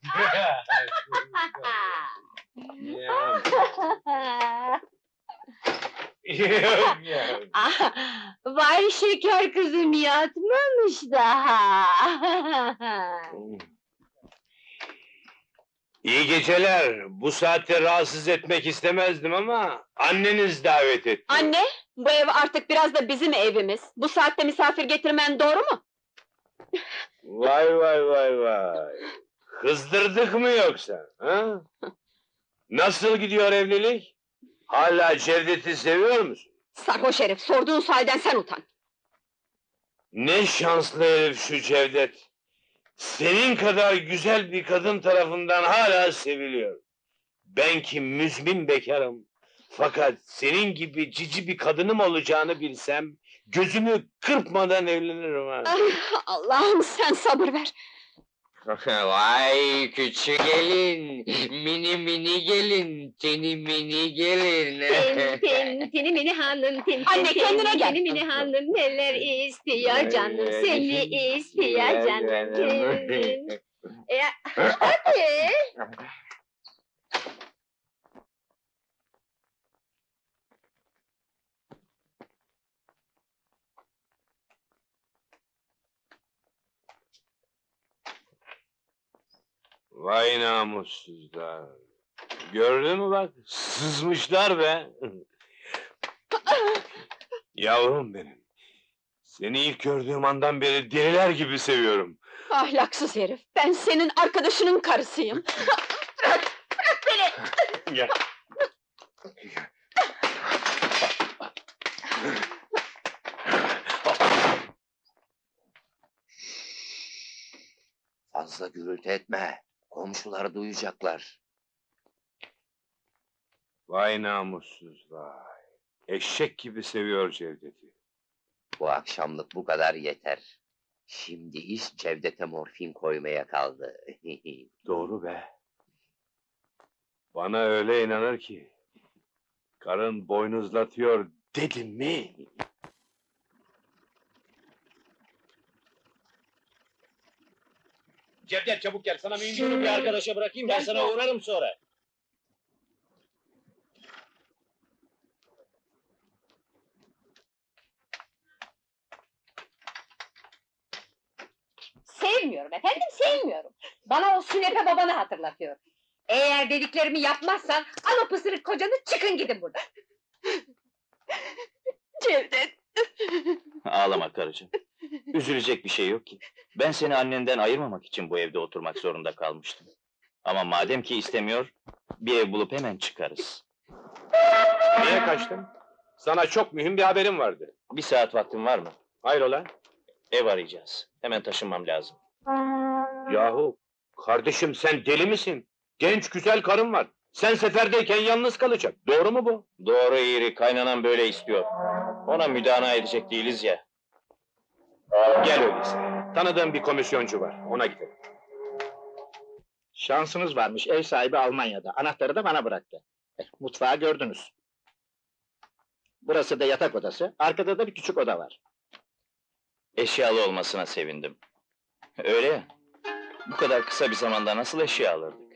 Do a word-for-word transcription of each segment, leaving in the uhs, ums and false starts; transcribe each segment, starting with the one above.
Yok. Yok yok. Ah, vay şeker kızım yatmamış daha. İyi geceler. Bu saatte rahatsız etmek istemezdim ama anneniz davet etti. Anne, bu ev artık biraz da bizim evimiz. Bu saatte misafir getirmen doğru mu? Vay vay vay vay. Kızdırdık mı yoksa? Ha? Nasıl gidiyor evlilik? Hala Cevdet'i seviyor musun? Sarhoş herif, sorduğun sualden sen utan. Ne şanslı herif şu Cevdet. Senin kadar güzel bir kadın tarafından hala seviliyor. Ben ki müzmin bekarım. Fakat senin gibi cici bir kadınım olacağını bilsem, gözümü kırpmadan evlenirim ha. Ah, Allah'ım sen sabır ver. Vay küçük gelin, mini mini gelin, tini mini gelin. Tin tin tini mini hanım tin tin Anne, tin, kendine gel. Tini mini hanım neler istiyor canım seni istiyor canım tin. E, hadi. Vay namussuzlar. Gördün mü bak, sızmışlar be. Yavrum benim. Seni ilk gördüğüm andan beri deliler gibi seviyorum. Ahlaksız herif, ben senin arkadaşının karısıyım. Gel. Fazla gürültü etme, komşular duyacaklar. Vay namussuz vay. Eşek gibi seviyor Cevdet'i. Bu akşamlık bu kadar yeter. Şimdi iş Cevdet'e morfin koymaya kaldı. Doğru be. Bana öyle inanır ki. Karın boynuzlatıyor dedim mi? Cevdet çabuk gel, sana mühim bir arkadaşa bırakayım, ben sana uğrarım sonra. Sevmiyorum efendim sevmiyorum. Bana o sünepe babanı hatırlatıyor. Eğer dediklerimi yapmazsan al o pısırık kocanı çıkın gidin buradan. Cevdet! Ağlama karıcığım. Üzülecek bir şey yok ki. Ben seni annenden ayırmamak için bu evde oturmak zorunda kalmıştım. Ama madem ki istemiyor, bir ev bulup hemen çıkarız. Niye kaçtın? Sana çok mühim bir haberim vardı. Bir saat vaktin var mı? Hayrola? Ev arayacağız. Hemen taşınmam lazım. Yahu, kardeşim sen deli misin? Genç güzel karın var. Sen seferdeyken yalnız kalacak. Doğru mu bu? Doğru eğri, kaynanan böyle istiyor. Ona müdana edecek değiliz ya. Gel öyleyse. Tanıdığım bir komisyoncu var. Ona gidelim. Şansınız varmış, ev sahibi Almanya'da, anahtarı da bana bıraktı. Eh, mutfağı gördünüz. Burası da yatak odası, arkada da bir küçük oda var. Eşyalı olmasına sevindim. Öyle ya. Bu kadar kısa bir zamanda nasıl eşya alırdık?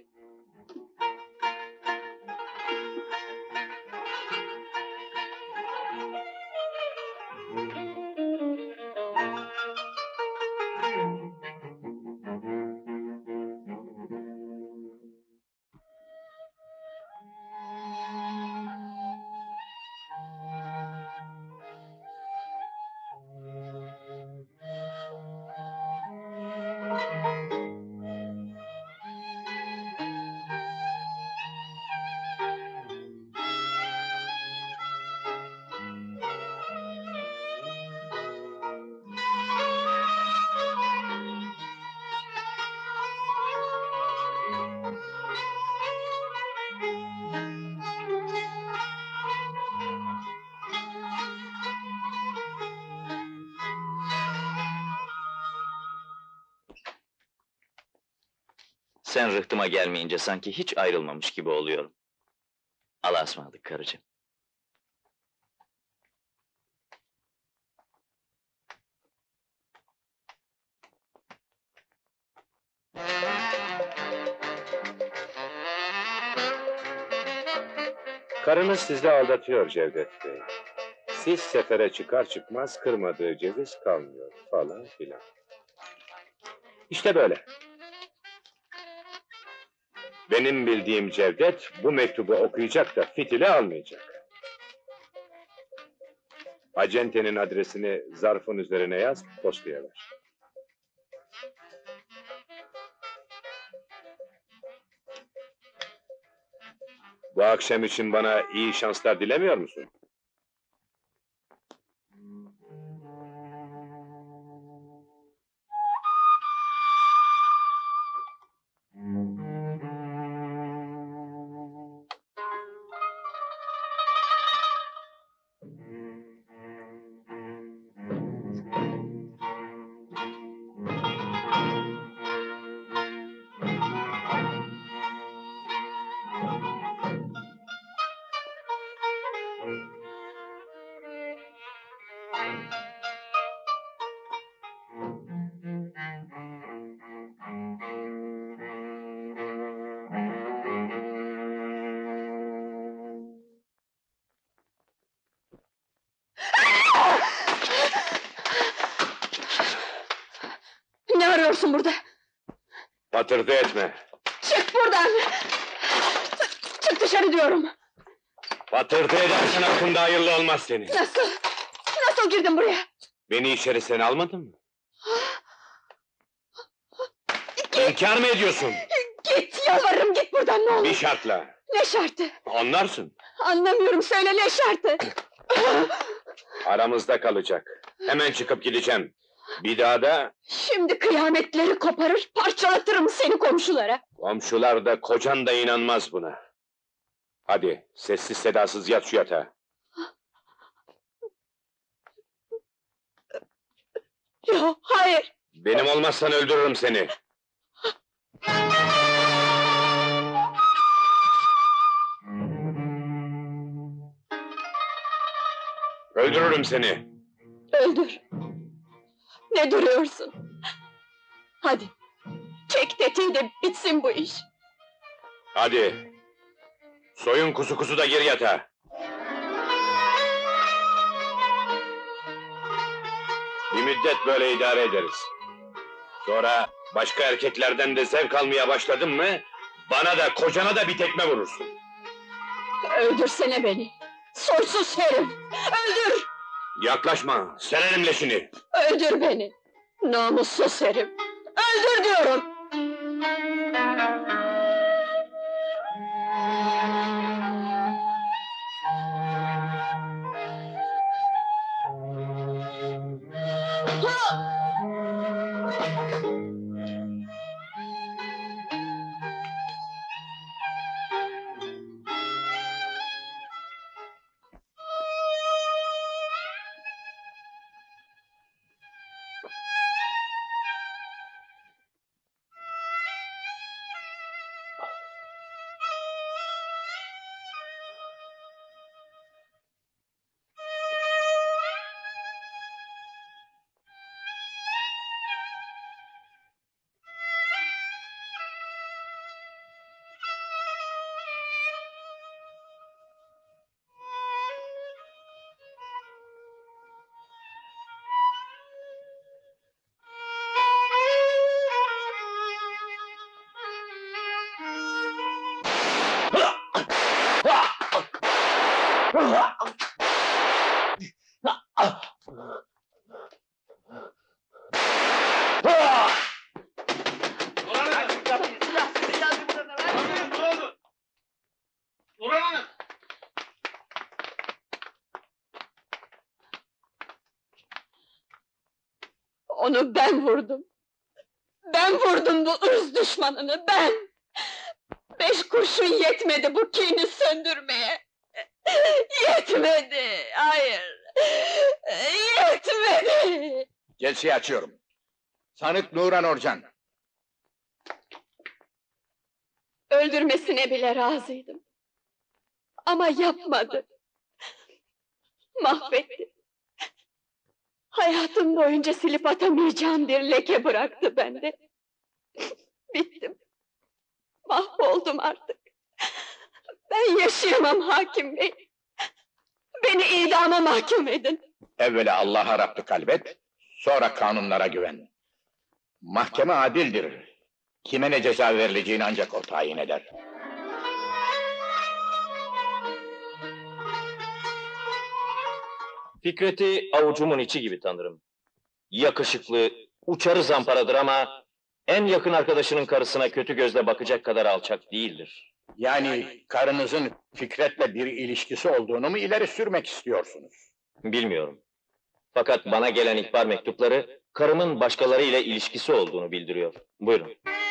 Sen rıhtıma gelmeyince sanki hiç ayrılmamış gibi oluyorum. Allah'a ısmarladık karıcığım. Karınız sizi aldatıyor Cevdet Bey. Siz sefere çıkar çıkmaz kırmadığı ceviz kalmıyor falan filan. İşte böyle. Benim bildiğim Cevdet bu mektubu okuyacak da fitili almayacak. Acentenin adresini zarfın üzerine yaz, postaya ver. Bu akşam için bana iyi şanslar dilemiyor musun? Ne arıyorsun burada? Patırtı etme. Çık buradan! Çık dışarı diyorum! Patırtı edersen hakkında hayırlı olmaz senin. Nasıl? Nasıl girdin buraya? Beni içeri sen almadın mı? İnkar mı ediyorsun? Git, yalvarırım git buradan ne olur! Bir şartla. Ne şartı? Anlarsın. Anlamıyorum, söyle ne şartı? Aramızda kalacak. Hemen çıkıp gideceğim. Bir daha da Şimdi kıyametleri koparır, parçalatırım seni komşulara! komşular da kocan da inanmaz buna. Hadi sessiz sedasız yat şu yatağa. Yok, hayır! Benim olmazsan öldürürüm seni. Öldürürüm seni. Öldür! Ne duruyorsun? Hadi! Çek tetiği de bitsin bu iş! Hadi. Soyun kuzu kuzu da gir yatağa. Bir müddet böyle idare ederiz. Sonra başka erkeklerden de zevk almaya başladın mı, bana da kocana da bir tekme vurursun. Öldürsene beni! Soysuz herif! Öldür! Yaklaşma, sererim leşini. Öldür beni! Namussuz herif! Öldür diyorum! Onu ben vurdum! Ben vurdum bu ırz düşmanını, ben! Beş kurşun yetmedi bu kini söndürmeye! Yetmedi, hayır! Yetmedi! Celseyi açıyorum. Sanık Nuran Orcan. Öldürmesine bile razıydım. Ama yapmadı. Mahvetti. Hayatım boyunca silip atamayacağım bir leke bıraktı bende. Bittim. Mahvoldum artık. Ben yaşayamam hakim bey. Beni idama mahkum edin. Evvela Allah'a Rabb'ı kalbet, sonra kanunlara güven. Mahkeme adildir. Kime ne ceza verileceğini ancak o tayin eder. Fikret'i avucumun içi gibi tanırım. Yakışıklı, uçarı zamparadır ama... ...en yakın arkadaşının karısına kötü gözle bakacak kadar alçak değildir. Yani karınızın Fikret'le bir ilişkisi olduğunu mu ileri sürmek istiyorsunuz? Bilmiyorum. Fakat bana gelen ihbar mektupları... ...karımın başkalarıyla ilişkisi olduğunu bildiriyor. Buyurun.